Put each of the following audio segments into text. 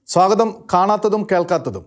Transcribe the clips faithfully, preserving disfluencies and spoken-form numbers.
സ്വാഗതം. കാണാത്തതും കേൾക്കാത്തതും.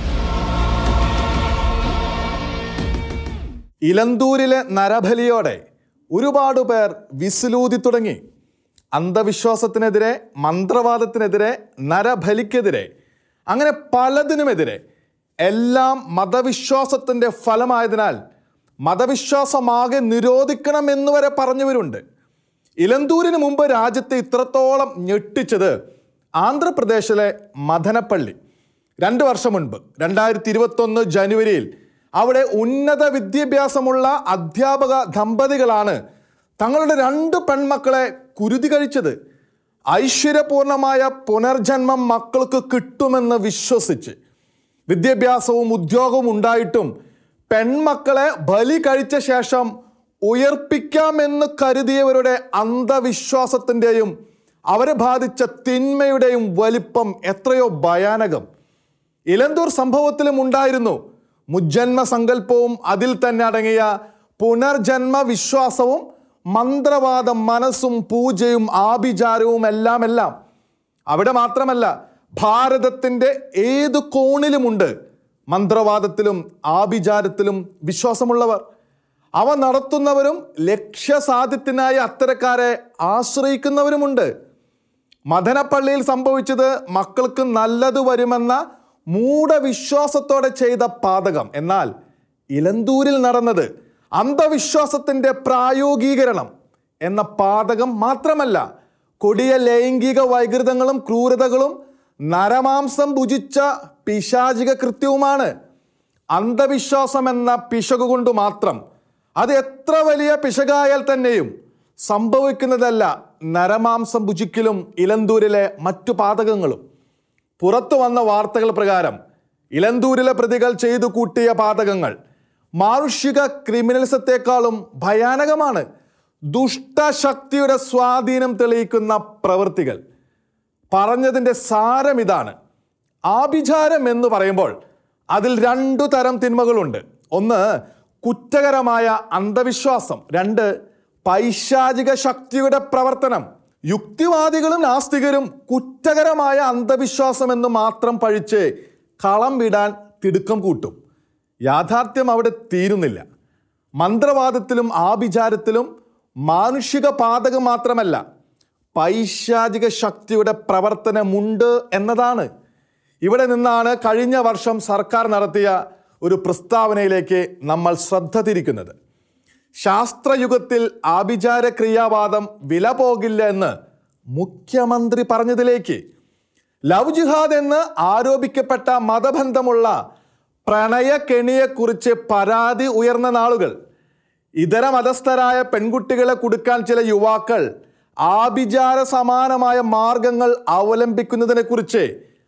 ഇലന്തൂരിലെ നരബലിയോടെ ഒരുപാട് പേർ വിസിലൂതി തുടങ്ങി. അന്ധവിശ്വാസത്തിനെതിരെ, മന്ത്രവാദത്തിനെതിരെ, നരബലിക്കെതിരെ, അങ്ങനെ പലതിനുമെതിരെ. എല്ലാം മതവിശ്വാസത്തിൻ്റെ ഫലമായതിനാൽ മതവിശ്വാസമാകെ നിരോധിക്കണമെന്ന് വരെ പറഞ്ഞവരുണ്ട്. ഇലന്തൂരിന് മുമ്പ് രാജ്യത്തെ ഇത്രത്തോളം ഞെട്ടിച്ചത് ആന്ധ്രാപ്രദേശിലെ മദനപ്പള്ളി. രണ്ട് വർഷം മുൻപ് രണ്ടായിരത്തി ഇരുപത്തൊന്ന് ജനുവരിയിൽ അവിടെ ഉന്നത വിദ്യാഭ്യാസമുള്ള അധ്യാപക ദമ്പതികളാണ് തങ്ങളുടെ രണ്ട് പെൺമക്കളെ കുരുതി കഴിച്ചത്. ഐശ്വര്യപൂർണമായ പുനർജന്മം മക്കൾക്ക് കിട്ടുമെന്ന് വിശ്വസിച്ച് വിദ്യാഭ്യാസവും ഉദ്യോഗവും ഉണ്ടായിട്ടും പെൺമക്കളെ ബലി കഴിച്ച ശേഷം ഉയർപ്പിക്കാമെന്ന് കരുതിയവരുടെ അന്ധവിശ്വാസത്തിൻ്റെയും അവരെ ബാധിച്ച തിന്മയുടെയും വലിപ്പം എത്രയോ ഭയാനകം. ഇലന്തൂർ സംഭവത്തിലും ഉണ്ടായിരുന്നു മുജ്ജന്മ സങ്കല്പവും അതിൽ തന്നെ അടങ്ങിയ പുനർജന്മ വിശ്വാസവും മന്ത്രവാദം, മനസ്സും പൂജയും ആഭിചാരവും എല്ലാം എല്ലാം. അവിടെ മാത്രമല്ല, ഭാരതത്തിൻ്റെ ഏത് കോണിലുമുണ്ട് മന്ത്രവാദത്തിലും ആഭിചാരത്തിലും വിശ്വാസമുള്ളവർ. അവ നടത്തുന്നവരും ലക്ഷ്യസാധ്യത്തിനായി അത്തരക്കാരെ ആശ്രയിക്കുന്നവരുമുണ്ട്. മദനപ്പള്ളിയിൽ സംഭവിച്ചത് മക്കൾക്ക് നല്ലത് വരുമെന്ന മൂഢവിശ്വാസത്തോടെ ചെയ്ത പാതകം. എന്നാൽ ഇലന്തൂരിൽ നടന്നത് അന്ധവിശ്വാസത്തിൻ്റെ പ്രായോഗീകരണം എന്ന പാതകം മാത്രമല്ല, കൊടിയ ലൈംഗിക വൈകൃതങ്ങളും ക്രൂരതകളും നരമാംസം ഭുജിച്ച പിശാചിക കൃത്യവുമാണ്. അന്ധവിശ്വാസം എന്ന പിശക് കൊണ്ട് മാത്രം, അത് എത്ര വലിയ പിശകായാൽ തന്നെയും സംഭവിക്കുന്നതല്ല നരമാംസം ഭുജിക്കലും ഇലന്തൂരിലെ മറ്റു പാതകങ്ങളും. പുറത്തു വന്ന വാർത്തകൾ പ്രകാരം ഇലന്തൂരിലെ പ്രതികൾ ചെയ്തു കൂട്ടിയ പാതകങ്ങൾ മാനുഷിക ക്രിമിനൽസത്തെക്കാളും ഭയാനകമാണ്. ദുഷ്ടശക്തിയുടെ സ്വാധീനം തെളിയിക്കുന്ന പ്രവൃത്തികൾ. പറഞ്ഞതിൻ്റെ സാരം ഇതാണ്. ആഭിചാരം എന്ന് പറയുമ്പോൾ അതിൽ രണ്ടു തരം തിന്മകളുണ്ട്. ഒന്ന് കുറ്റകരമായ അന്ധവിശ്വാസം, രണ്ട് പൈശാചിക ശക്തിയുടെ പ്രവർത്തനം. യുക്തിവാദികളും നാസ്തികരും കുറ്റകരമായ അന്ധവിശ്വാസം എന്ന് മാത്രം പഴിച്ച് കളം വിടാൻ തിടുക്കം കൂട്ടും. യാഥാർത്ഥ്യം അവിടെ തീരുന്നില്ല. മന്ത്രവാദത്തിലും ആഭിചാരത്തിലും മാനുഷിക പാതകം മാത്രമല്ല, പൈശാചിക ശക്തിയുടെ പ്രവർത്തനമുണ്ട് എന്നതാണ്. ഇവിടെ നിന്നാണ് കഴിഞ്ഞ വർഷം സർക്കാർ നടത്തിയ ഒരു പ്രസ്താവനയിലേക്ക് നമ്മൾ ശ്രദ്ധ തിരിക്കുന്നത്. ശാസ്ത്രയുഗത്തിൽ ആഭിചാര ക്രിയാവാദം വില പോകില്ല എന്ന് മുഖ്യമന്ത്രി പറഞ്ഞതിലേക്ക്. ലവ് ജിഹാദ് എന്ന് ആരോപിക്കപ്പെട്ട മതബന്ധമുള്ള പ്രണയക്കെണിയെക്കുറിച്ച് പരാതി ഉയർന്ന നാളുകൾ. ഇതര മതസ്ഥരായ പെൺകുട്ടികളെ കൊടുക്കാൻ ചില യുവാക്കൾ ആഭിചാര സമാനമായ മാർഗങ്ങൾ അവലംബിക്കുന്നതിനെക്കുറിച്ച്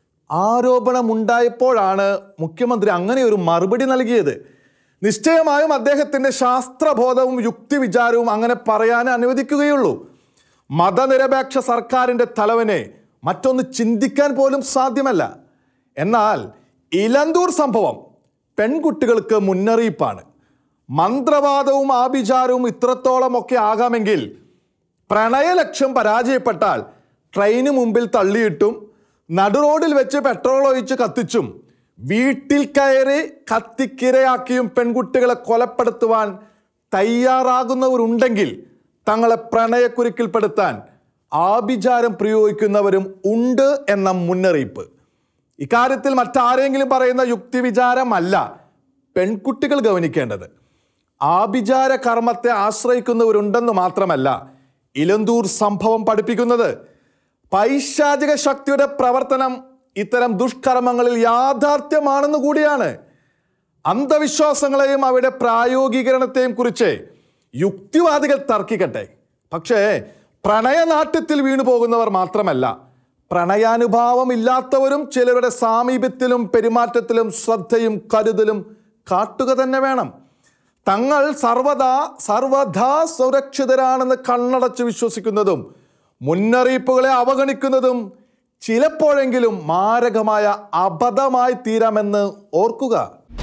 ആരോപണമുണ്ടായപ്പോഴാണ് മുഖ്യമന്ത്രി അങ്ങനെ ഒരു മറുപടി നൽകിയത്. നിശ്ചയമായും അദ്ദേഹത്തിൻ്റെ ശാസ്ത്രബോധവും യുക്തി വിചാരവും അങ്ങനെ പറയാൻ അനുവദിക്കുകയുള്ളൂ. മതനിരപേക്ഷ സർക്കാരിൻ്റെ തലവനെ മറ്റൊന്ന് ചിന്തിക്കാൻ പോലും സാധ്യമല്ല. എന്നാൽ ഇലന്തൂർ സംഭവം പെൺകുട്ടികൾക്ക് മുന്നറിയിപ്പാണ്. മന്ത്രവാദവും ആഭിചാരവും ഇത്രത്തോളമൊക്കെ ആകാമെങ്കിൽ പ്രണയലക്ഷ്യം പരാജയപ്പെട്ടാൽ ട്രെയിന് മുമ്പിൽ തള്ളിയിട്ടും നടുറോഡിൽ വെച്ച് പെട്രോൾ ഒഴിച്ച് കത്തിച്ചും വീട്ടിൽ കയറി കത്തിക്കിരയാക്കിയും പെൺകുട്ടികളെ കൊലപ്പെടുത്തുവാൻ തയ്യാറാകുന്നവരുണ്ടെങ്കിൽ തങ്ങളെ പ്രണയക്കുരുക്കിൽപ്പെടുത്താൻ ആഭിചാരം പ്രയോഗിക്കുന്നവരും ഉണ്ട് എന്ന മുന്നറിയിപ്പ്. ഇക്കാര്യത്തിൽ മറ്റാരെങ്കിലും പറയുന്ന യുക്തിവിചാരമല്ല പെൺകുട്ടികൾ ഗവനിക്കേണ്ടത്. ആഭിചാര കർമ്മത്തെ ആശ്രയിക്കുന്നവരുണ്ടെന്ന് മാത്രമല്ല ഇലന്തൂർ സംഭവം പഠിപ്പിക്കുന്നത്. പൈശാചിക ശക്തിയുടെ പ്രവർത്തനം ഇത്തരം ദുഷ്കർമ്മങ്ങളിൽ യാഥാർത്ഥ്യമാണെന്ന് കൂടിയാണ്. അന്ധവിശ്വാസങ്ങളെയും അവയുടെ പ്രായോഗികരണത്തെയും കുറിച്ച് യുക്തിവാദികൾ തർക്കിക്കട്ടെ. പക്ഷേ പ്രണയനാട്യത്തിൽ വീണു പോകുന്നവർ മാത്രമല്ല, പ്രണയാനുഭാവം ഇല്ലാത്തവരും ചിലരുടെ സാമീപ്യത്തിലും പെരുമാറ്റത്തിലും ശ്രദ്ധയും കരുതലും കാട്ടുക തന്നെ വേണം. തങ്ങൾ സർവദാ സർവദാ സുരക്ഷിതരാണെന്ന് കണ്ണടച്ച് വിശ്വസിക്കുന്നതും മുന്നറിയിപ്പുകളെ അവഗണിക്കുന്നതും ചിലപ്പോഴെങ്കിലും മാരകമായ അബദ്ധമായി തീരാമെന്ന് ഓർക്കുക.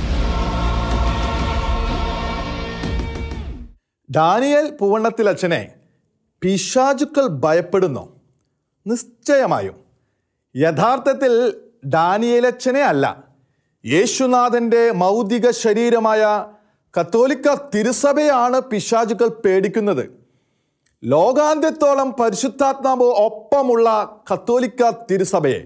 ഡാനിയേൽ പൂവണ്ണത്തിലച്ഛനെ പിശാചുക്കൾ ഭയപ്പെടുന്നു? നിശ്ചയമായും. യഥാർത്ഥത്തിൽ ഡാനിയേലച്ചനെ അല്ല, യേശുനാഥൻ്റെ മൗതിക ശരീരമായ കത്തോലിക്ക തിരുസഭയാണ് പിശാചുക്കൾ പേടിക്കുന്നത്. ലോകാന്ത്യത്തോളം പരിശുദ്ധാത്മാവ് ഒപ്പമുള്ള കത്തോലിക്ക തിരുസഭയെ,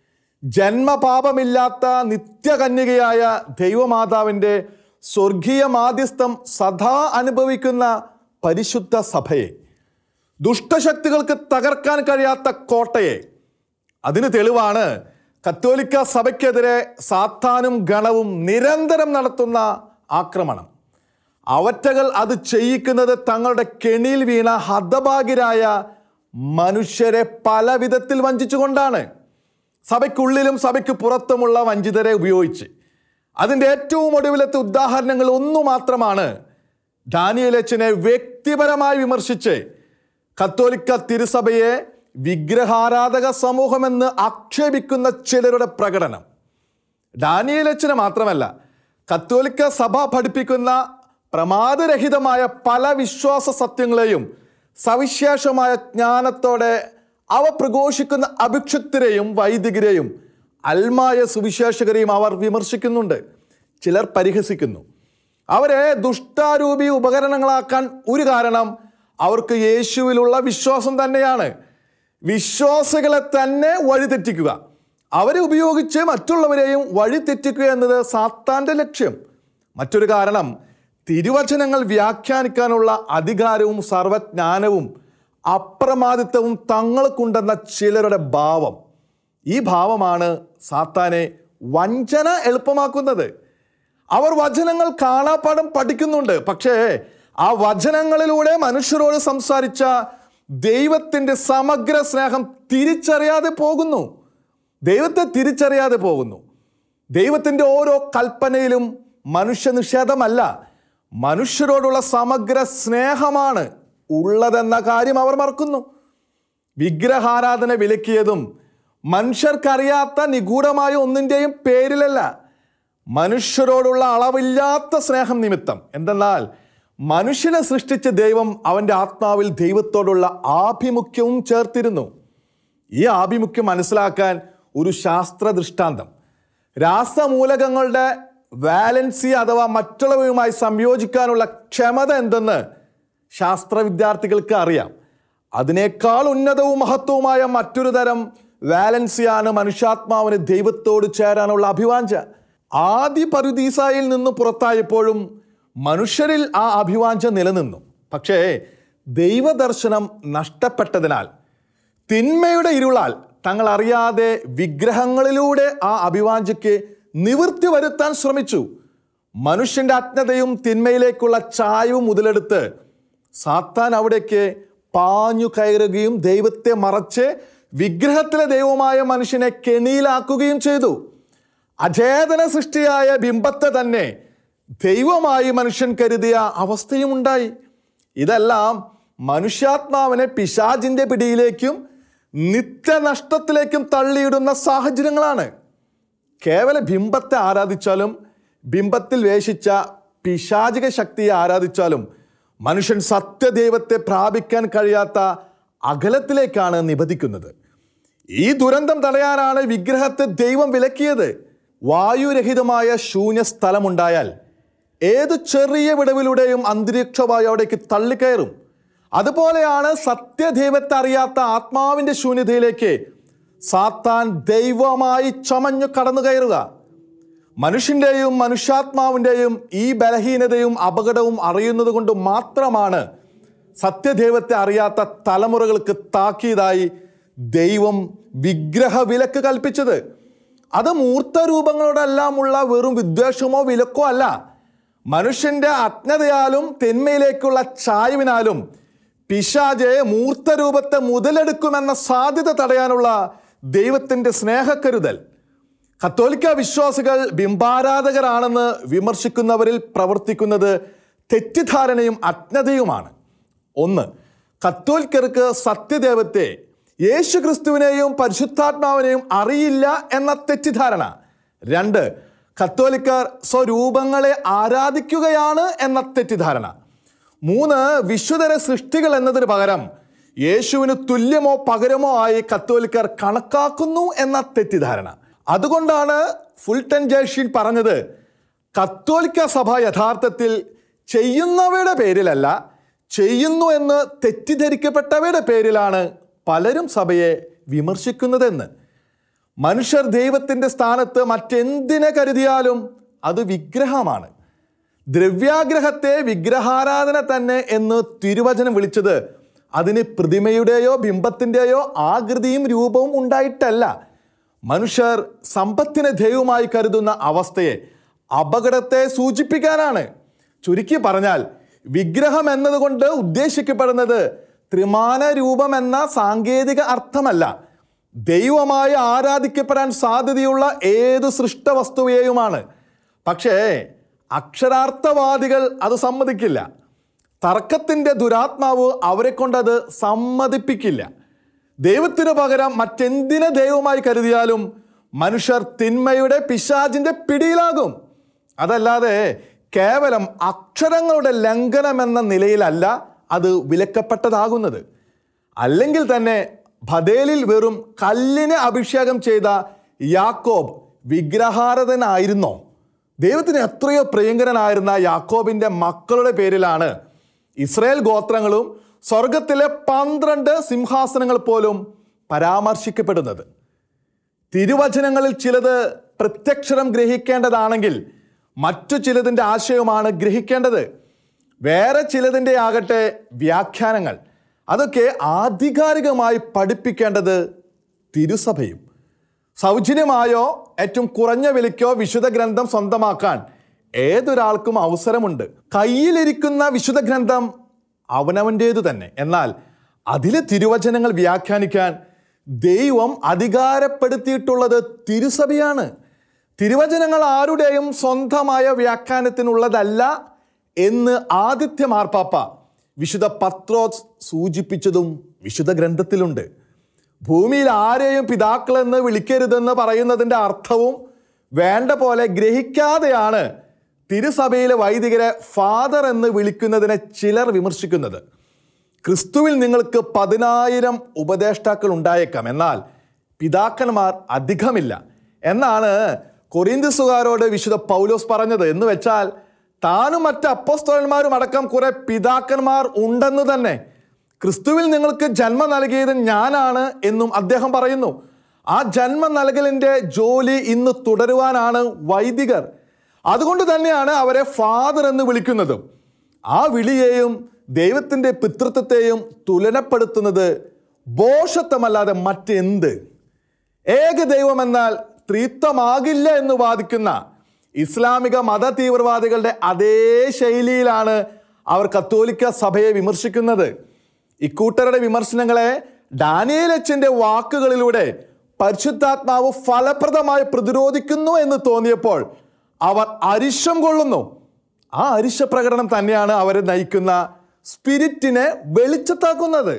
ജന്മപാപമില്ലാത്ത നിത്യകന്യകയായ ദൈവമാതാവിൻ്റെ സ്വർഗീയ മാധ്യസ്ഥം സദാ അനുഭവിക്കുന്ന പരിശുദ്ധ സഭയെ, ദുഷ്ടശക്തികൾക്ക് തകർക്കാൻ കഴിയാത്ത കോട്ടയെ. അതിന് തെളിവാണ് കത്തോലിക്ക സഭയ്ക്കെതിരെ സാത്താനും ഗണവും നിരന്തരം നടത്തുന്ന ആക്രമണം. അവറ്റകൾ അത് ചെയ്യിക്കുന്നത് തങ്ങളുടെ കെണിയിൽ വീണ ഹതഭാഗ്യരായ മനുഷ്യരെ പല വിധത്തിൽ വഞ്ചിച്ചുകൊണ്ടാണ്. സഭയ്ക്കുള്ളിലും സഭയ്ക്ക് പുറത്തുമുള്ള വഞ്ചിതരെ ഉപയോഗിച്ച്. അതിൻ്റെ ഏറ്റവും ഒടുവിലത്തെ ഉദാഹരണങ്ങൾ ഒന്നു മാത്രമാണ് ഡാനിയേലച്ചനെ വ്യക്തിപരമായി വിമർശിച്ച് കത്തോലിക്ക തിരുസഭയെ വിഗ്രഹാരാധക സമൂഹമെന്ന് ആക്ഷേപിക്കുന്ന ചിലരുടെ പ്രകടനം. ഡാനിയേലച്ചനെ മാത്രമല്ല, കത്തോലിക്ക സഭ പഠിപ്പിക്കുന്ന പ്രമാദരഹിതമായ പല വിശ്വാസ സത്യങ്ങളെയും സവിശേഷമായ ജ്ഞാനത്തോടെ അവ പ്രഘോഷിക്കുന്ന അഭിക്ഷുക്തരെയും വൈദികരെയും അൽമായ സുവിശേഷകരെയും അവർ വിമർശിക്കുന്നുണ്ട്. ചിലർ പരിഹസിക്കുന്നു. അവരെ ദുഷ്ടാരൂപി ഉപകരണങ്ങളാക്കാൻ ഒരു കാരണം അവർക്ക് യേശുവിലുള്ള വിശ്വാസം തന്നെയാണ്. വിശ്വാസികളെ തന്നെ വഴിതെറ്റിക്കുക, അവരെ ഉപയോഗിച്ച് മറ്റുള്ളവരെയും വഴിതെറ്റിക്കുക എന്നത് സാത്താൻ്റെ ലക്ഷ്യം. മറ്റൊരു കാരണം തിരുവചനങ്ങൾ വ്യാഖ്യാനിക്കാനുള്ള അധികാരവും സർവജ്ഞാനവും അപ്രമാദിത്വവും തങ്ങൾക്കുണ്ടെന്ന ചിലരുടെ ഭാവം. ഈ ഭാവമാണ് സാത്താനെ വഞ്ചന എളുപ്പമാക്കുന്നത്. അവർ വചനങ്ങൾ കാണാപ്പാഠം പഠിക്കുന്നുണ്ട്, പക്ഷേ ആ വചനങ്ങളിലൂടെ മനുഷ്യരോട് സംസാരിച്ച ദൈവത്തിൻ്റെ സമഗ്ര സ്നേഹം തിരിച്ചറിയാതെ പോകുന്നു. ദൈവത്തെ തിരിച്ചറിയാതെ പോകുന്നു. ദൈവത്തിൻ്റെ ഓരോ കൽപ്പനയിലും മനുഷ്യനിഷേധമല്ല, മനുഷ്യരോടുള്ള സമഗ്ര സ്നേഹമാണ് ഉള്ളതെന്ന കാര്യം അവർ മറക്കുന്നു. വിഗ്രഹാരാധന വിലക്കിയതും മനുഷ്യർക്കറിയാത്ത നിഗൂഢമായ ഒന്നിൻ്റെയും പേരിലല്ല, മനുഷ്യരോടുള്ള അളവില്ലാത്ത സ്നേഹം നിമിത്തം. എന്തെന്നാൽ മനുഷ്യനെ സൃഷ്ടിച്ച ദൈവം അവൻ്റെ ആത്മാവിൽ ദൈവത്തോടുള്ള ആഭിമുഖ്യവും ചേർത്തിരുന്നു. ഈ ആഭിമുഖ്യം മനസ്സിലാക്കാൻ ഒരു ശാസ്ത്ര ദൃഷ്ടാന്തം. രാസമൂലകങ്ങളുടെ വാലൻസി അഥവാ മറ്റുള്ളവയുമായി സംയോജിക്കാനുള്ള ക്ഷമത എന്തെന്ന് ശാസ്ത്ര വിദ്യാർത്ഥികൾക്ക് അറിയാം. അതിനേക്കാൾ ഉന്നതവും മഹത്വവുമായ മറ്റൊരു തരം വാലൻസിയാണ് മനുഷ്യാത്മാവിന് ദൈവത്തോട് ചേരാനുള്ള അഭിവാഞ്ച. ആദ്യ പറുദീസായിൽ നിന്ന് പുറത്തായപ്പോഴും മനുഷ്യരിൽ ആ അഭിവാഞ്ച നിലനിന്നു. പക്ഷേ ദൈവദർശനം നഷ്ടപ്പെട്ടതിനാൽ, തിന്മയുടെ ഇരുളാൽ തങ്ങൾ അറിയാതെ വിഗ്രഹങ്ങളിലൂടെ ആ അഭിവാഞ്ചയ്ക്ക് നിവൃത്തി വരുത്താൻ ശ്രമിച്ചു. മനുഷ്യൻ്റെ അജ്ഞതയും തിന്മയിലേക്കുള്ള ചായവും മുതലെടുത്ത് സാത്താൻ അവിടേക്ക് പാഞ്ഞു കയറുകയും ദൈവത്തെ മറച്ച് വിഗ്രഹത്തിലെ ദൈവമായ മനുഷ്യനെ കെണിയിലാക്കുകയും ചെയ്തു. അചേതന സൃഷ്ടിയായ ബിംബത്തെ തന്നെ ദൈവമായി മനുഷ്യൻ കരുതിയ അവസ്ഥയും ഉണ്ടായി. ഇതെല്ലാം മനുഷ്യാത്മാവിനെ പിശാചിൻ്റെ പിടിയിലേക്കും നിത്യനഷ്ടത്തിലേക്കും തള്ളിയിടുന്ന സാഹചര്യങ്ങളാണ്. കേവല ബിംബത്തെ ആരാധിച്ചാലും ബിംബത്തിൽ വേഷിച്ച പിശാചിക ശക്തിയെ ആരാധിച്ചാലും മനുഷ്യൻ സത്യദൈവത്തെ പ്രാപിക്കാൻ കഴിയാത്ത അകലത്തിലേക്കാണ് നിബന്ധിക്കുന്നത്. ഈ ദുരന്തം തടയാനാണ് വിഗ്രഹത്തെ ദൈവം വിലക്കിയത്. വായുരഹിതമായ ശൂന്യ സ്ഥലമുണ്ടായാൽ ഏത് ചെറിയ വിടവിലൂടെയും അന്തരീക്ഷവായു അവിടേക്ക് തള്ളിക്കയറും. അതുപോലെയാണ് സത്യദൈവത്തെ അറിയാത്ത ആത്മാവിൻ്റെ ശൂന്യതയിലേക്ക് സാത്താൻ ദൈവമായി ചമഞ്ഞു കടന്നു കയറുക. മനുഷ്യൻ്റെയും മനുഷ്യാത്മാവിൻ്റെയും ഈ ബലഹീനതയും അപകടവും അറിയുന്നത് കൊണ്ട് മാത്രമാണ് സത്യദൈവത്തെ അറിയാത്ത തലമുറകൾക്ക് താക്കീതായി ദൈവം വിഗ്രഹ വിലക്ക് കൽപ്പിച്ചത്. അത് മൂർത്തരൂപങ്ങളോടെല്ലാമുള്ള വെറും വിദ്വേഷമോ വിലക്കോ അല്ല, മനുഷ്യൻ്റെ അജ്ഞതയാലും തിന്മയിലേക്കുള്ള ചായ്വിനാലും പിശാചെ മൂർത്തരൂപത്തെ മുതലെടുക്കുമെന്ന സാധ്യത തടയാനുള്ള ദൈവത്തിൻ്റെ സ്നേഹക്കരുതൽ. കത്തോലിക്ക വിശ്വാസികൾ ബിംബാരാധകരാണെന്ന് വിമർശിക്കുന്നവരിൽ പ്രവർത്തിക്കുന്നത് തെറ്റിദ്ധാരണയും അജ്ഞതയുമാണ്. ഒന്ന്, കത്തോലിക്കർക്ക് സത്യദൈവത്തെ, യേശു ക്രിസ്തുവിനെയും പരിശുദ്ധാത്മാവിനെയും അറിയില്ല എന്ന തെറ്റിദ്ധാരണ. രണ്ട്, കത്തോലിക്കർ സ്വരൂപങ്ങളെ ആരാധിക്കുകയാണ് എന്ന തെറ്റിദ്ധാരണ. മൂന്ന്, വിശുദ്ധരെ സൃഷ്ടികൾ എന്നതിന് പകരം യേശുവിന് തുല്യമോ പകരമോ ആയി കത്തോലിക്കർ കണക്കാക്കുന്നു എന്ന തെറ്റിദ്ധാരണ. അതുകൊണ്ടാണ് ഫുൾട്ടൻ ജേർഷീൻ പറഞ്ഞത്, കത്തോലിക്ക സഭ യഥാർത്ഥത്തിൽ ചെയ്യുന്നവയുടെ പേരിലല്ല, ചെയ്യുന്നു എന്ന് തെറ്റിദ്ധരിക്കപ്പെട്ടവയുടെ പേരിലാണ് പലരും സഭയെ വിമർശിക്കുന്നതെന്ന്. മനുഷ്യർ ദൈവത്തിൻ്റെ സ്ഥാനത്ത് മറ്റെന്തിനെ കരുതിയാലും അത് വിഗ്രഹമാണ്. ദ്രവ്യാഗ്രഹത്തെ വിഗ്രഹാരാധന തന്നെ എന്ന് തിരുവചനം വിളിച്ചത് അതിന് പ്രതിമയുടെയോ ബിംബത്തിൻ്റെയോ ആകൃതിയും രൂപവും ഉണ്ടായിട്ടല്ല. മനുഷ്യർ സമ്പത്തിനെ ദൈവമായി കരുതുന്ന അവസ്ഥയെ, അപകടത്തെ സൂചിപ്പിക്കാനാണ്. ചുരുക്കി പറഞ്ഞാൽ വിഗ്രഹം എന്നതുകൊണ്ട് ഉദ്ദേശിക്കപ്പെടുന്നത് ത്രിമാന രൂപം എന്ന സാങ്കേതിക അർത്ഥമല്ല, ദൈവമായി ആരാധിക്കപ്പെടാൻ സാധ്യതയുള്ള ഏത് സൃഷ്ടവസ്തുവേയുമാണ്. പക്ഷേ അക്ഷരാർത്ഥവാദികൾ അത് സമ്മതിക്കില്ല. തർക്കത്തിൻ്റെ ദുരാത്മാവ് അവരെ കൊണ്ടത് സമ്മതിപ്പിക്കില്ല. ദൈവത്തിനു പകരം മറ്റെന്തിനെ ദൈവമായി കരുതിയാലും മനുഷ്യർ തിന്മയുടെ പിശാചിൻ്റെ പിടിയിലാകും. അതല്ലാതെ കേവലം അക്ഷരങ്ങളുടെ ലംഘനം എന്ന നിലയിലല്ല അത് വിലക്കപ്പെട്ടതാകുന്നത്. അല്ലെങ്കിൽ തന്നെ ബഥേലിൽ വെറും കല്ലിനെ അഭിഷേകം ചെയ്ത യാക്കോബ് വിഗ്രഹാരാധനായിരുന്നോ? ദൈവത്തിന് എത്രയോ പ്രിയങ്കരനായിരുന്ന യാക്കോബിൻ്റെ മക്കളുടെ പേരിലാണ് ഇസ്രായേൽ ഗോത്രങ്ങളും സ്വർഗത്തിലെ പന്ത്രണ്ട് സിംഹാസനങ്ങൾ പോലും പരാമർശിക്കപ്പെടുന്നത്. തിരുവചനങ്ങളിൽ ചിലത് പ്രത്യക്ഷരം ഗ്രഹിക്കേണ്ടതാണെങ്കിൽ മറ്റു ചിലതിൻ്റെ ആശയവുമാണ് ഗ്രഹിക്കേണ്ടത്. വേറെ ചിലതിൻ്റെ ആകട്ടെ വ്യാഖ്യാനങ്ങൾ. അതൊക്കെ ആധികാരികമായി പഠിപ്പിക്കേണ്ടത് തിരുസഭയും. സൗജന്യമായോ ഏറ്റവും കുറഞ്ഞ വിലയ്ക്കോ വിശുദ്ധ ഗ്രന്ഥം സ്വന്തമാക്കാൻ ഏതൊരാൾക്കും അവസരമുണ്ട്. കയ്യിലിരിക്കുന്ന വിശുദ്ധ ഗ്രന്ഥം അവനവൻ്റേതു തന്നെ. എന്നാൽ അതിലെ തിരുവചനങ്ങൾ വ്യാഖ്യാനിക്കാൻ ദൈവം അധികാരപ്പെടുത്തിയിട്ടുള്ളത് തിരുസഭയാണ്. തിരുവചനങ്ങൾ ആരുടെയും സ്വന്തമായ വ്യാഖ്യാനത്തിനുള്ളതല്ല എന്ന് ആദിത്യ മാർപ്പാപ്പ വിശുദ്ധ പത്രോസ് സൂചിപ്പിച്ചതും വിശുദ്ധ ഗ്രന്ഥത്തിലുണ്ട്. ഭൂമിയിൽ ആരെയും പിതാക്കളെന്ന് വിളിക്കരുതെന്ന് പറയുന്നതിൻ്റെ അർത്ഥവും വേണ്ട പോലെ ഗ്രഹിക്കാതെയാണ് തിരുസഭയിലെ വൈദികരെ ഫാദർ എന്ന് വിളിക്കുന്നതിനെ ചിലർ വിമർശിക്കുന്നത്. ക്രിസ്തുവിൽ നിങ്ങൾക്ക് പതിനായിരം ഉപദേഷ്ടാക്കൾ ഉണ്ടായേക്കാം, എന്നാൽ പിതാക്കന്മാർ അധികമില്ല എന്നാണ് കൊരിന്ത്യസുകാരോട് വിശുദ്ധ പൗലോസ് പറഞ്ഞത്. എന്ന് വെച്ചാൽ താനും മറ്റ് അപ്പോസ്തലന്മാരും അടക്കം കുറെ പിതാക്കന്മാർ ഉണ്ടെന്ന് തന്നെ. ക്രിസ്തുവിൽ നിങ്ങൾക്ക് ജന്മം നൽകിയത് ഞാനാണ് എന്നും അദ്ദേഹം പറയുന്നു. ആ ജന്മം നൽകലിൻ്റെ ജോലി ഇന്ന് തുടരുവാനാണ് വൈദികർ. അതുകൊണ്ട് തന്നെയാണ് അവരെ ഫാദർ എന്ന് വിളിക്കുന്നതും. ആ വിളിയെയും ദൈവത്തിൻ്റെ പിതൃത്വത്തെയും തുലനപ്പെടുത്തുന്നത് ബോഷത്വമല്ലാതെ മറ്റെന്ത്? ഏകദൈവം എന്നാൽ ത്രിത്വമാകില്ല എന്ന് വാദിക്കുന്ന ഇസ്ലാമിക മത തീവ്രവാദികളുടെ അതേ ശൈലിയിലാണ് അവർ കത്തോലിക്ക സഭയെ വിമർശിക്കുന്നത്. ഇക്കൂട്ടരുടെ വിമർശനങ്ങളെ ഡാനിയേൽ അച്ഛൻ്റെ വാക്കുകളിലൂടെ പരിശുദ്ധാത്മാവ് ഫലപ്രദമായി പ്രതിരോധിക്കുന്നു എന്ന് തോന്നിയപ്പോൾ അവർ അരിശം കൊള്ളുന്നു. ആ അരിശ പ്രകടനം തന്നെയാണ് അവരെ നയിക്കുന്ന സ്പിരിറ്റിനെ വെളിച്ചത്താക്കുന്നത്.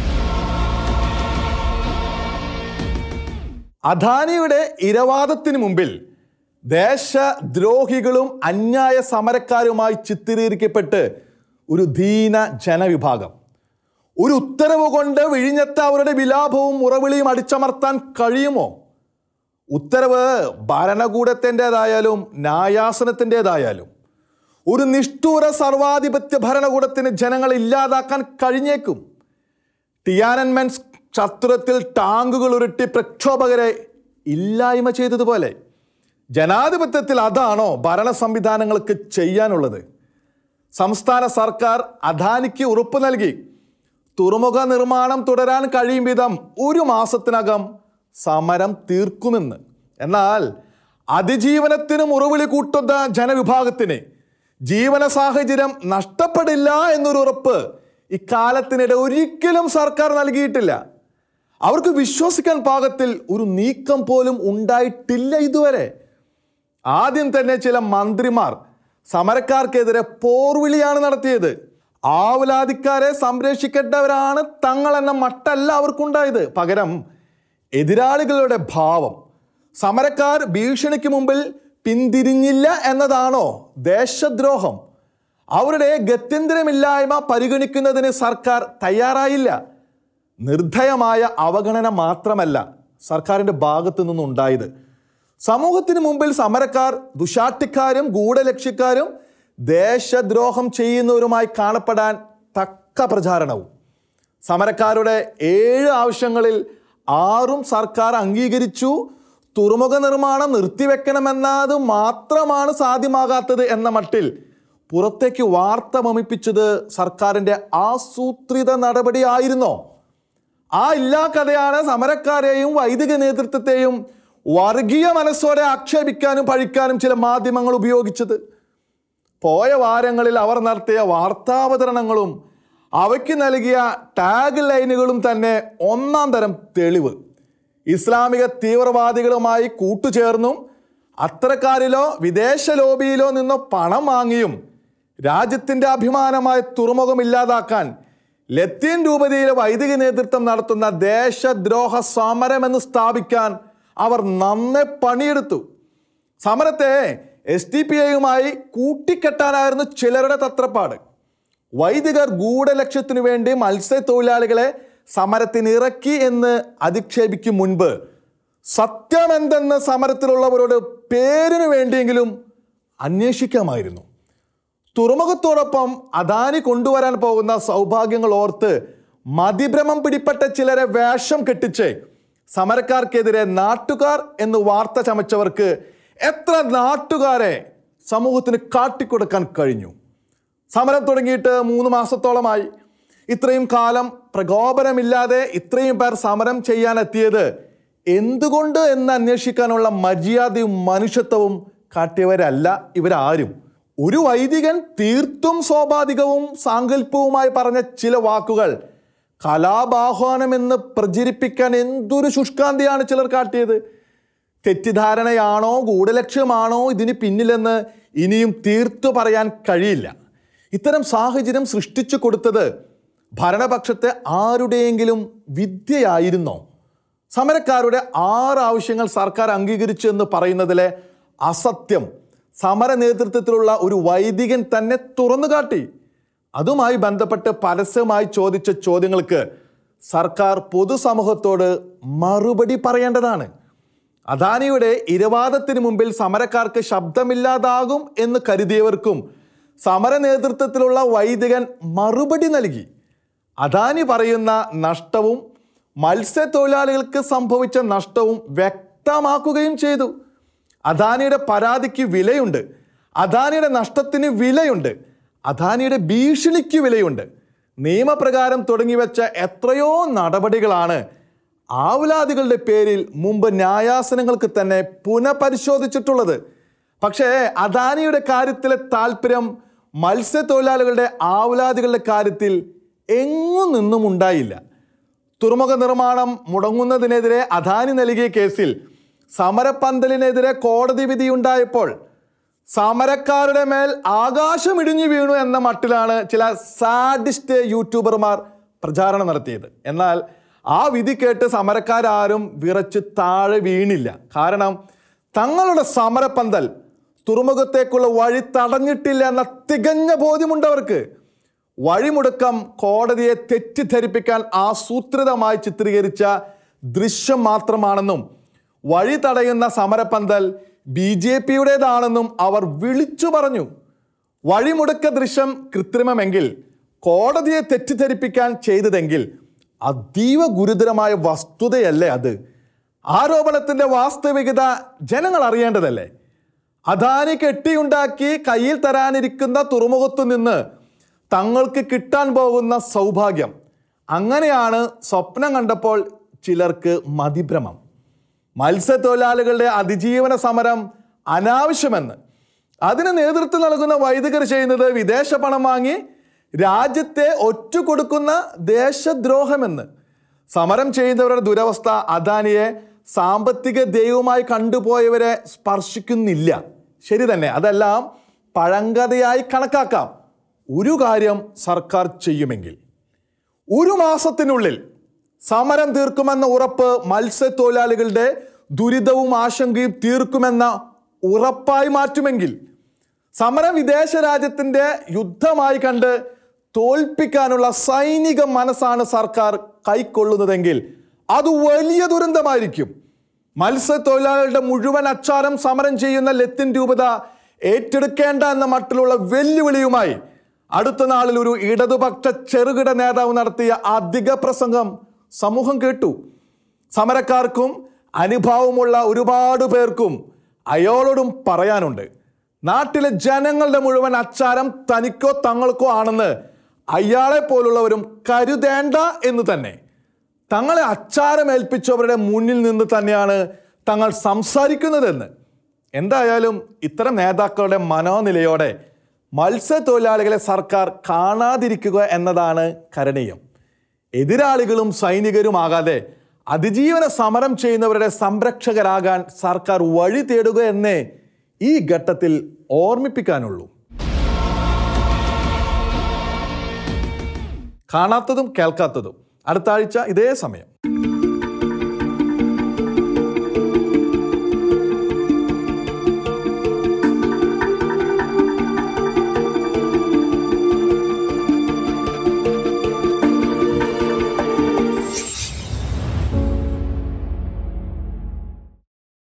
അദാനിയുടെ ഇരവാദത്തിന് മുമ്പിൽ ദേശദ്രോഹികളും അന്യായ സമരക്കാരുമായി ചിത്രീകരിക്കപ്പെട്ട് ഒരു ദീന ജനവിഭാഗം. ഒരു ഉത്തരവ് കൊണ്ട് വിഴിഞ്ഞത്ത അവരുടെ വിലാപവും മുറവിളിയും അടിച്ചമർത്താൻ കഴിയുമോ? ഉത്തരവ് ഭരണകൂടത്തിൻ്റെതായാലും ന്യായാസനത്തിൻ്റെതായാലും ഒരു നിഷ്ഠൂര സർവാധിപത്യ ഭരണകൂടത്തിന് ജനങ്ങളെ ഇല്ലാതാക്കാൻ കഴിഞ്ഞേക്കും. ടിയാനൻമെൻ ചത്തുരത്തിൽ ടാങ്കുകൾ ഉരുട്ടി പ്രക്ഷോഭകരെ ഇല്ലായ്മ ചെയ്തതുപോലെ ജനാധിപത്യത്തിൽ അതാണോ ഭരണ സംവിധാനങ്ങൾക്ക് ചെയ്യാനുള്ളത്? സംസ്ഥാന സർക്കാർ അദാനിക്ക് ഉറപ്പ് നൽകി തുറമുഖ നിർമ്മാണം തുടരാൻ കഴിയും വിധം ഒരു മാസത്തിനകം സമരം തീർക്കുമെന്ന്. എന്നാൽ അതിജീവനത്തിന് മുറവിളി കൂട്ടുന്ന ജനവിഭാഗത്തിന് ജീവന സാഹചര്യം നഷ്ടപ്പെടില്ല എന്നൊരു ഉറപ്പ് ഇക്കാലത്തിനിടെ ഒരിക്കലും സർക്കാർ നൽകിയിട്ടില്ല. അവർക്ക് വിശ്വസിക്കാൻ പാകത്തിൽ ഒരു നീക്കം പോലും ഉണ്ടായിട്ടില്ല ഇതുവരെ. ആദ്യം തന്നെ ചില മന്ത്രിമാർ സമരക്കാർക്കെതിരെ പോർവിളിയാണ് നടത്തിയത്. ആവലാതിക്കാരെ സംരക്ഷിക്കേണ്ടവരാണ് തങ്ങൾ എന്ന മട്ടല്ല അവർക്കുണ്ടായത്. പകരം എതിരാളികളുടെ ഭാവം. സമരക്കാർ ഭീഷണിക്ക് മുമ്പിൽ പിന്തിരിഞ്ഞില്ല എന്നതാണോ ദേശദ്രോഹം? അവരുടെ ഗത്യന്തരമില്ലായ്മ പരിഗണിക്കുന്നതിന് സർക്കാർ തയ്യാറായില്ല. നിർദ്ധയമായ അവഗണന മാത്രമല്ല സർക്കാരിൻ്റെ ഭാഗത്തു നിന്നുണ്ടായത്, സമൂഹത്തിന് മുമ്പിൽ സമരക്കാർ ദുശാഠ്യക്കാരും ഗൂഢലക്ഷ്യക്കാരും ദേശദ്രോഹം ചെയ്യുന്നവരുമായി കാണപ്പെടാൻ തക്ക പ്രചാരണവും. സമരക്കാരുടെ ഏഴ് ആവശ്യങ്ങളിൽ ആറും സർക്കാർ അംഗീകരിച്ചു. തുറമുഖ നിർമ്മാണം നിർത്തിവെക്കണമെന്നത് മാത്രമാണ് സാധ്യമാകാത്തത് എന്ന മട്ടിൽ പുറത്തേക്ക് വാർത്ത വമിപ്പിച്ചത് സർക്കാരിൻ്റെ ആസൂത്രിത നടപടിയായിരുന്നോ? ആ ഇല്ലാ കഥയാണ് സമരക്കാരെയും വൈദിക നേതൃത്വത്തെയും വർഗീയ മനസ്സോടെ ആക്ഷേപിക്കാനും പഴിക്കാനും ചില മാധ്യമങ്ങൾ ഉപയോഗിച്ചത്. പോയ വാരങ്ങളിൽ അവർ നടത്തിയ വാർത്താവതരണങ്ങളും അവയ്ക്ക് നൽകിയ ടാഗ് ലൈനുകളും തന്നെ ഒന്നാം തരം തെളിവ്. ഇസ്ലാമിക തീവ്രവാദികളുമായി കൂട്ടുചേർന്നും അത്തരക്കാരിലോ വിദേശ ലോബിയിലോ നിന്നോ പണം വാങ്ങിയും രാജ്യത്തിൻ്റെ അഭിമാനമായ തുറമുഖം ഇല്ലാതാക്കാൻ ലത്തീൻ രൂപതയിലെ വൈദിക നേതൃത്വം നടത്തുന്ന ദേശദ്രോഹ സമരമെന്ന് സ്ഥാപിക്കാൻ അവർ നന്നെ പണിയെടുത്തു. സമരത്തെ എസ് ഡി പി ഐയുമായി കൂട്ടിക്കെട്ടാനായിരുന്നു ചിലരുടെ തത്രപ്പാട്. വൈദികർ ഗൂഢലക്ഷ്യത്തിനു വേണ്ടി മത്സ്യത്തൊഴിലാളികളെ സമരത്തിനിറക്കി എന്ന് അധിക്ഷേപിക്കും മുൻപ് സത്യമെന്തെന്ന് സമരത്തിലുള്ളവരോട് പേരിനു വേണ്ടിയെങ്കിലും അന്വേഷിക്കാമായിരുന്നു. തുറമുഖത്തോടൊപ്പം അദാനി കൊണ്ടുവരാൻ പോകുന്ന സൗഭാഗ്യങ്ങൾ ഓർത്ത് മതിഭ്രമം പിടിപ്പെട്ട ചിലരെ വേഷം കെട്ടിച്ച് സമരക്കാർക്കെതിരെ നാട്ടുകാർ എന്ന് വാർത്ത ചമച്ചവർക്ക് എത്ര നാട്ടുകാരെ സമൂഹത്തിന് കാട്ടിക്കൊടുക്കാൻ കഴിഞ്ഞു? സമരം തുടങ്ങിയിട്ട് മൂന്ന് മാസത്തോളമായി. ഇത്രയും കാലം പ്രകോപനമില്ലാതെ ഇത്രയും പേർ സമരം ചെയ്യാനെത്തിയത് എന്തുകൊണ്ട് എന്ന് അന്വേഷിക്കാനുള്ള മര്യാദയും മനുഷ്യത്വവും കാട്ടിയവരല്ല ഇവരാരും. ഒരു വൈദികൻ തീർത്തും സ്വാഭാവികവും സാങ്കല്പവുമായി പറഞ്ഞ ചില വാക്കുകൾ കലാപാഹ്വാനമെന്ന് പ്രചരിപ്പിക്കാൻ എന്തൊരു ശുഷ്കാന്തിയാണ് ചിലർ കാട്ടിയത്. തെറ്റിദ്ധാരണയാണോ ഗൂഢലക്ഷ്യമാണോ ഇതിന് പിന്നിലെന്ന് ഇനിയും തീർത്തു പറയാൻ കഴിയില്ല. ഇത്തരം സാഹചര്യം സൃഷ്ടിച്ചു കൊടുത്തത് ഭരണപക്ഷത്തെ ആരുടെയെങ്കിലും വിദ്യയായിരുന്നോ? സമരക്കാരുടെ ആറ് ആവശ്യങ്ങൾ സർക്കാർ അംഗീകരിച്ചു എന്ന് പറയുന്നതിലെ അസത്യം സമര നേതൃത്വത്തിലുള്ള ഒരു വൈദികൻ തന്നെ തുറന്നു കാട്ടി. അതുമായി ബന്ധപ്പെട്ട് പരസ്യമായി ചോദിച്ച ചോദ്യങ്ങൾക്ക് സർക്കാർ പൊതുസമൂഹത്തോട് മറുപടി പറയേണ്ടതാണ്. അദാനിയുടെ ഇരവാദത്തിന് മുമ്പിൽ സമരക്കാർക്ക് ശബ്ദമില്ലാതാകും എന്ന് കരുതിയവർക്കും സമര നേതൃത്വത്തിലുള്ള വൈദികൻ മറുപടി നൽകി. അദാനി പറയുന്ന നഷ്ടവും മത്സ്യത്തൊഴിലാളികൾക്ക് സംഭവിച്ച നഷ്ടവും വ്യക്തമാക്കുകയും ചെയ്തു. അദാനിയുടെ പരാതിക്ക് വിലയുണ്ട്, അദാനിയുടെ നഷ്ടത്തിന് വിലയുണ്ട്, അദാനിയുടെ ഭീഷണിക്ക് വിലയുണ്ട്. നിയമപ്രകാരം തുടങ്ങിവെച്ച എത്രയോ നടപടികളാണ് ആവലാദികളുടെ പേരിൽ മുമ്പ് ന്യായാസനങ്ങൾക്ക് തന്നെ പുനഃപരിശോധിച്ചിട്ടുള്ളത്. പക്ഷേ അദാനിയുടെ കാര്യത്തിലെ താല്പര്യം മത്സ്യത്തൊഴിലാളികളുടെ ആവലാദികളുടെ കാര്യത്തിൽ എങ്ങും നിന്നും ഉണ്ടായില്ല. തുറമുഖ നിർമ്മാണം മുടങ്ങുന്നതിനെതിരെ അദാനി നൽകിയ കേസിൽ സമരപ്പന്തലിനെതിരെ കോടതി വിധിയുണ്ടായപ്പോൾ സമരക്കാരുടെ മേൽ ആകാശം ഇടിഞ്ഞു വീണു എന്ന മട്ടിലാണ് ചില സാഡിസ്റ്റ് യൂട്യൂബർമാർ പ്രചാരണം നടത്തിയത്. എന്നാൽ ആ വിധി കേട്ട് സമരക്കാരും വിറച്ച് താഴെ വീണില്ല. കാരണം തങ്ങളുടെ സമരപ്പന്തൽ തുറമുഖത്തേക്കുള്ള വഴി തടഞ്ഞിട്ടില്ല എന്ന തികഞ്ഞ ബോധ്യമുണ്ടവർക്ക്. വഴിമുടക്കം കോടതിയെ തെറ്റിദ്ധരിപ്പിക്കാൻ ആസൂത്രിതമായി ചിത്രീകരിച്ച ദൃശ്യം മാത്രമാണെന്നും വഴി തടയുന്ന സമരപ്പന്തൽ ബി ജെ പിയുടേതാണെന്നും അവർ വിളിച്ചു പറഞ്ഞു. വഴിമുടക്ക ദൃശ്യം കൃത്രിമമെങ്കിൽ കോടതിയെ തെറ്റിദ്ധരിപ്പിക്കാൻ ചെയ്തതെങ്കിൽ അതീവ ഗുരുതരമായ വസ്തുതയല്ലേ അത്? ആരോപണത്തിൻ്റെ വാസ്തവികത ജനങ്ങൾ അറിയേണ്ടതല്ലേ? അദാനി കെട്ടിയുണ്ടാക്കി കയ്യിൽ തരാനിരിക്കുന്ന തുറമുഖത്തു നിന്ന് തങ്ങൾക്ക് കിട്ടാൻ പോകുന്ന സൗഭാഗ്യം, അങ്ങനെയാണ് സ്വപ്നം കണ്ടപ്പോൾ ചിലർക്ക് മതിഭ്രമം. മത്സ്യത്തൊഴിലാളികളുടെ അതിജീവന സമരം അനാവശ്യമെന്ന് അതിന് നേതൃത്വം നൽകുന്ന വൈദികർ ചെയ്യുന്നത് വിദേശ പണം വാങ്ങി രാജ്യത്തെ ഒറ്റുകൊടുക്കുന്ന ദേശദ്രോഹമെന്ന്. സമരം ചെയ്യുന്നവരുടെ ദുരവസ്ഥ അദാനിയെ സാമ്പത്തിക ദൈവമായി കണ്ടുപോയവരെ സ്പർശിക്കുന്നില്ല. ശരി തന്നെ, അതെല്ലാം പഴങ്കഥയായി കണക്കാക്കാം. ഒരു കാര്യം സർക്കാർ ചെയ്യുമെങ്കിൽ ഒരു മാസത്തിനുള്ളിൽ സമരം തീർക്കുമെന്ന ഉറപ്പ് മത്സ്യത്തൊഴിലാളികളുടെ ദുരിതവും ആശങ്കയും തീർക്കുമെന്ന ഉറപ്പായി മാറ്റുമെങ്കിൽ, സമരം വിദേശ രാജ്യത്തിൻ്റെ യുദ്ധമായി കണ്ട് തോൽപ്പിക്കാനുള്ള സൈനിക മനസ്സാണ് സർക്കാർ കൈക്കൊള്ളുന്നതെങ്കിൽ അത് വലിയ ദുരന്തമായിരിക്കും. മത്സ്യത്തൊഴിലാളികളുടെ മുഴുവൻ അച്ചാരം സമരം ചെയ്യുന്ന ലത്തീൻ രൂപത ഏറ്റെടുക്കേണ്ട എന്ന മട്ടിലുള്ള വെല്ലുവിളിയുമായി അടുത്ത നാളിൽ ഒരു ഇടതുപക്ഷ ചെറുകിട നേതാവ് നടത്തിയ അധിക പ്രസംഗം സമൂഹം കേട്ടു. സമരക്കാർക്കും അനുഭവമുള്ള ഒരുപാട് പേർക്കും അയാളോടും പറയാനുണ്ട്. നാട്ടിലെ ജനങ്ങളുടെ മുഴുവൻ അച്ചാരം തനിക്കോ തങ്ങൾക്കോ ആണെന്ന് അയാളെ പോലുള്ളവരും കരുതേണ്ട എന്ന് തന്നെ. തങ്ങളെ അച്ചാരമേൽപ്പിച്ചവരുടെ മുന്നിൽ നിന്ന് തന്നെയാണ് തങ്ങൾ സംസാരിക്കുന്നതെന്ന്. എന്തായാലും ഇത്തരം നേതാക്കളുടെ മനോനിലയോടെ മത്സ്യത്തൊഴിലാളികളെ സർക്കാർ കാണാതിരിക്കുക എന്നതാണ് കരണീയം. എതിരാളികളും സൈനികരുമാകാതെ അതിജീവന സമരം ചെയ്യുന്നവരുടെ സംരക്ഷകരാകാൻ സർക്കാർ വഴി തേടുക എന്നേ ഈ ഘട്ടത്തിൽ ഓർമ്മിപ്പിക്കാനുള്ളൂ. കാണാത്തതും കേൾക്കാത്തതും അടുത്ത ആഴ്ച ഇതേ സമയം.